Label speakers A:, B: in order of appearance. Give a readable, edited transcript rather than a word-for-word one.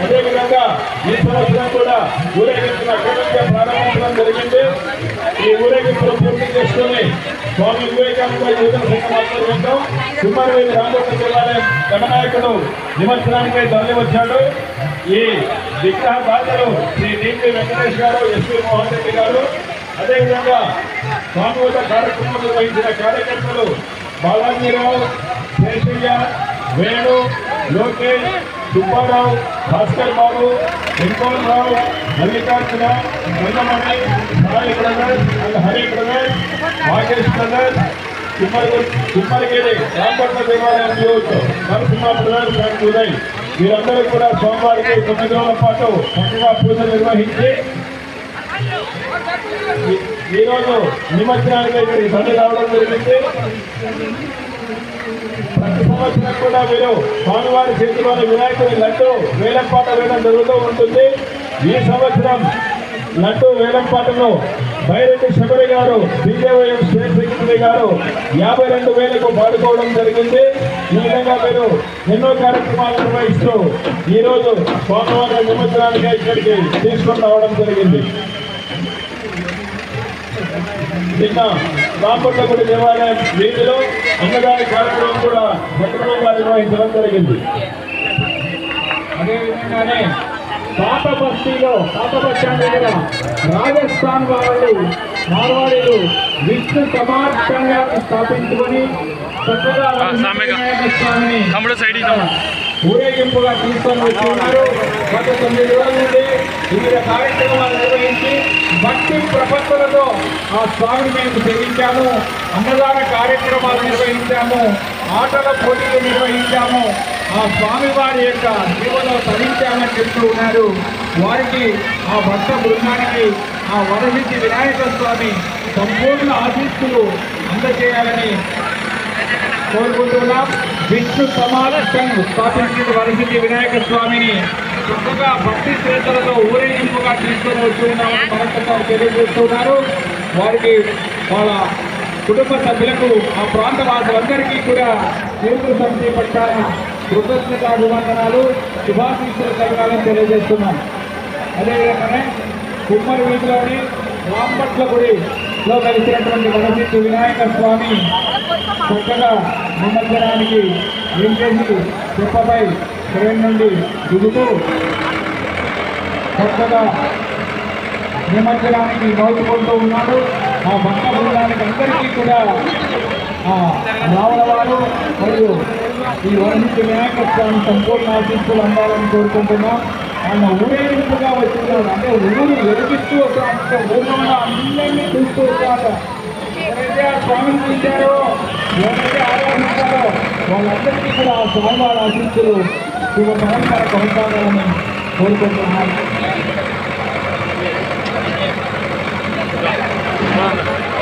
A: అదేవిధంగా ఈ సంవత్సరం కూడా ఊరేగింపును అక్కడి నుంచే ప్రారంభించడం జరిగింది. ఈ ఊరేగింపులు పూర్తి చేసుకుని స్వామి వివేకానంద యువజన సంఘం ఆధ్వర్యంలో కుమారవేది రామకృష్ణ దేవాలయం గణనాయకుడు నిమజ్జనానికై తరలి వచ్చాడు. ఈ విగ్రహ దాతలు శ్రీ డిపి వెంకటేష్ గారు, ఎస్పీ మోహన్ రెడ్డి గారు, అదేవిధంగా స్వామివారి కార్యక్రమం నిర్వహించిన కార్యకర్తలు Balajirao, Seshayya, Venu, Lokesh, Subbarao, Bhaskar Babu, Venkatarao, Mallikarjuna, Gangamani, Sai brothers and Hari brothers, Nagesh brothers, Kummarigedi Ramapatna దేవాలయం నరసింహ బ్రదర్స్ అండ్ ఉదయ్ వీరందరూ కూడా సోమవారికి 9 రోజుల పాటు చక్కగా పూజలు నిర్వహించి ఈరోజు నిమజ్జనానికి ఇక్కడికి తరలి రావడం జరిగింది. ప్రతి సంవత్సరం కూడా వీరు స్వామివారి చేతిలోని వినాయకుడి లడ్డు వేలంపాట వేయడం జరుగుతూ ఉంటుంది. ఈ సంవత్సరం లడ్డు వేలంపాటలో బైరెడ్డి శబరి గారు, బీజేవైఎం స్టేట్ సెక్రటరీ గారు 52,000కు పాడుకోవడం జరిగింది. ఈ విధంగా మీరు ఎన్నో కార్యక్రమాలు నిర్వహిస్తూ ఈరోజు స్వామివారి నిమజ్జనానికి ఇక్కడికి తీసుకొని రావడం జరిగింది. నిన్న రామపట్నగుడి దేవాలయం వీధిలో అన్నదాన కార్యక్రమం కూడా సక్రమంగా నిర్వహించడం జరిగింది.
B: అదేవిధంగానే పాత బస్తీలో పాత బస్టాండ్ దగ్గర రాజస్థాన్ వాళ్ళు మార్వాడీలు విష్ణు సమార్పణగా స్థాపించుకొని చక్కగా స్వామిని ఊరేగింపుగా తీసుకొని వచ్చి ఉన్నారు. గత 9 రోజుల నుండి వివిధ కార్యక్రమాలు నిర్వహించి భక్తి ప్రపత్తులతో ఆ స్వామిని మేము సేవించాము. అన్నదాన కార్యక్రమాలు నిర్వహించాము, ఆటల పోటీలు నిర్వహించాము, ఆ స్వామివారి యొక్క జీవనలో తరించామని చెప్తూ ఉన్నారు. వారికి ఆ భక్త బృందానికి ఆ వరసిద్ధి వినాయక స్వామి సంపూర్ణ ఆశీస్సులు అందజేయాలని కోరుకుంటున్నాం. విష్ణు సమావేశం స్థాపించిన వరసిద్ధి వినాయక స్వామిని చక్కగా భక్తి శ్రద్ధలతో ఊరేగింపుగా తీసుకొని వస్తున్నామని మరొకసారి తెలియజేస్తున్నారు. వారికి వాళ్ళ కుటుంబ సభ్యులకు ఆ ప్రాంత వాసులందరికీ కూడా కేంద్ర సమితి పట్టాల కృతజ్ఞత అభివందనాలు, శుభాశీస్సులు కలగాలని తెలియజేస్తున్నాం. అదేవిధంగానే కుమ్మరి వీధిలోని రాంపట్ల గుడిలో కలిసినటువంటి వరసిద్ధి వినాయక స్వామి చక్కగా నిమజ్జనానికి వెంకటేశ్వరి చెప్పపై ట్రైన్ నుండి దిగుతూ చక్కగా నిమజ్జనానికి నోచుకుంటూ ఉన్నాడు. ఆ భక్త బృందానికి అందరికీ కూడా రావణ వారు మరియు ఈ వరసిద్ధి వినాయక స్వామి సంపూర్ణ ఆశీస్సులు అందాలని కోరుకుంటున్నాం. ఆయన ఊరేగింపుగా వచ్చినాడు అంటే ఊరు వెలిగిస్తూ వస్తాడు, ఊళ్ళో అందరినీ చూస్తూ వస్తాడు. ఎవరైతే ఆ స్వామిని చూశారో, ఎవరైతే ఆరాధించారో వాళ్ళందరికీ కూడా ఆ స్వామివారి ఆశీస్సులు శుభ పరంపర కొనసాగాలని కోరుకుంటున్నాను.